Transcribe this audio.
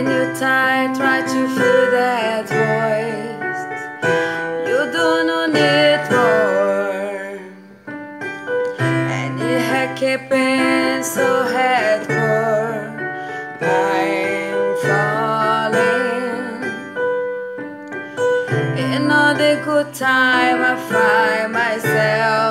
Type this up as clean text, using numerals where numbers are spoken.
when you try to feel that voice. You don't need more, and you have keeping so hardcore. I'm falling. In all the good time I find myself